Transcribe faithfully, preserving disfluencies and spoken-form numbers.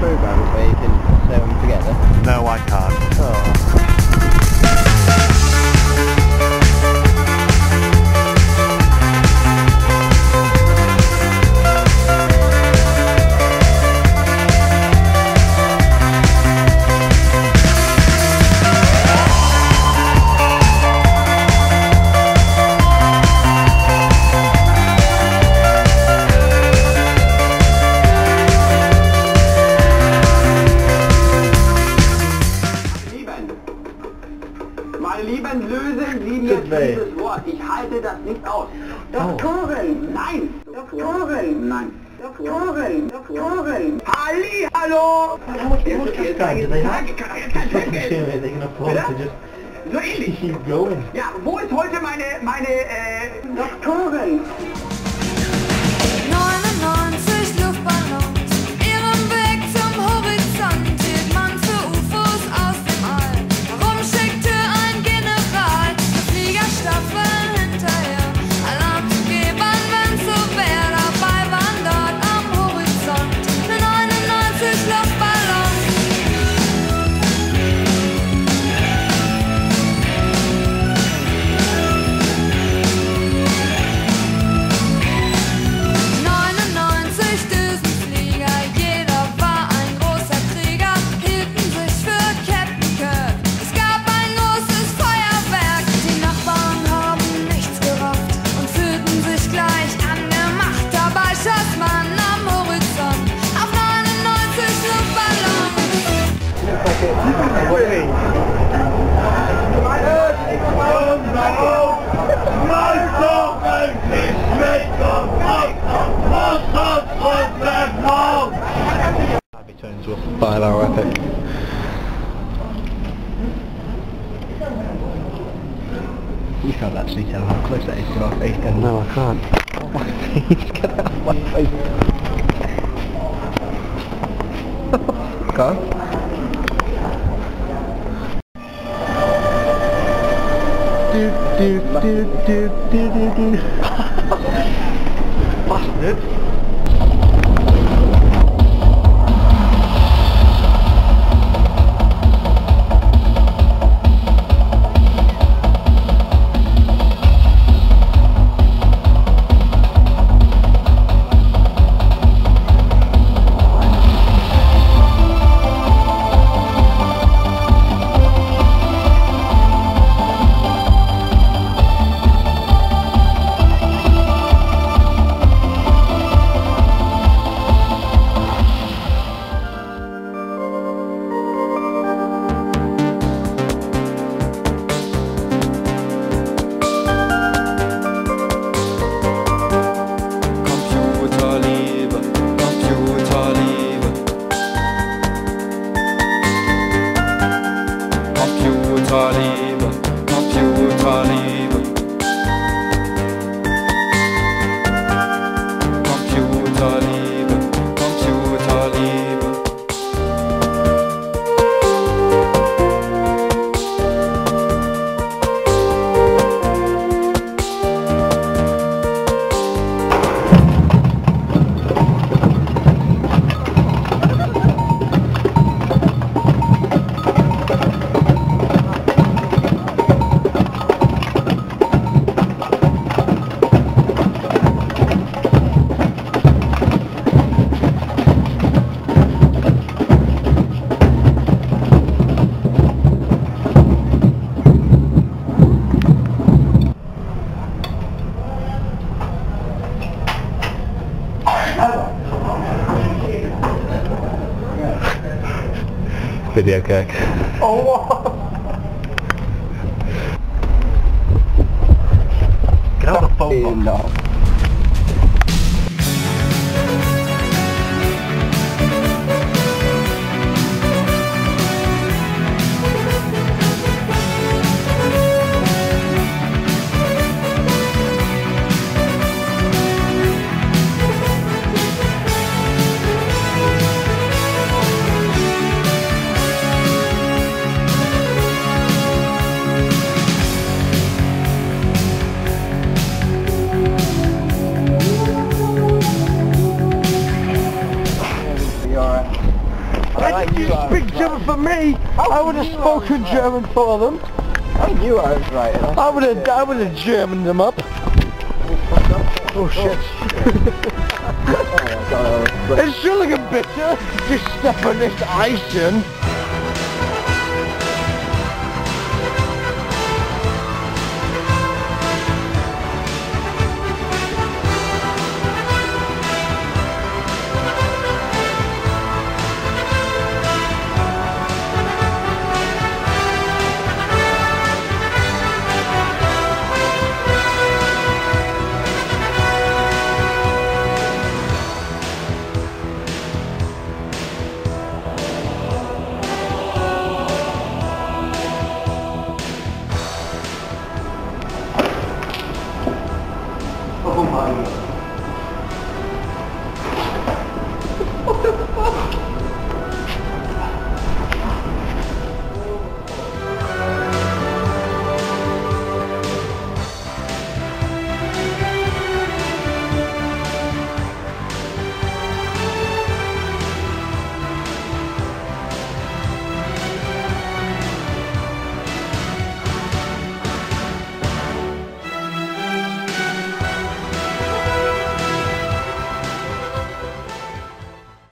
programs where you can sew them together? No, I can't. Oh. Meine Lieben, lösen Sie mir dieses Wort. Ich halte das nicht aus. Doktorin! Nein! Doktorin! Nein! Doktorin! Doktorin! Halli, hallo! They can afford to just So ähnlich. keep going. Ja, wo ist heute meine, meine, äh, Doktorin? neunundneunzig Luftballons, ihrem Weg zum Horizont hielt man für U F Os aus dem All. Warum schickte ein General der Fliegerstaffel hinterher? Alarm zu geben, wenn's so wär, dabei waren dort am Horizont nur neunundneunzig Luftballons. He turns into a five-hour epic. You can't actually tell how close that is to our face, can you? No, I can't. Oh my face, get out of my face. Can't. Do do do do do do do. Bastard. Computerliebe, Computerliebe, Computerliebe, Computerliebe. Video gag. Oh! Get out of the phone box. No. wasn't for me, I would have spoken German for them. I knew I was right. I would have, I would have Germaned them up. Oh shit. Oh my god. It's still like a bitter, just step on this ice in. Oh my god.